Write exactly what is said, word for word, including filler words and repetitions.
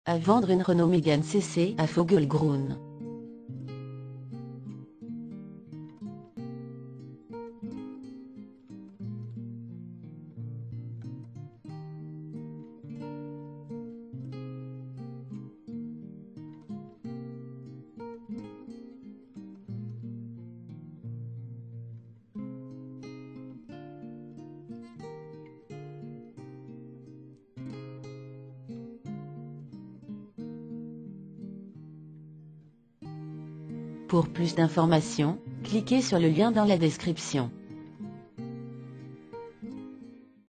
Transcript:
À vendre une Renault Mégane C C à Vogelgrün. Pour plus d'informations, cliquez sur le lien dans la description.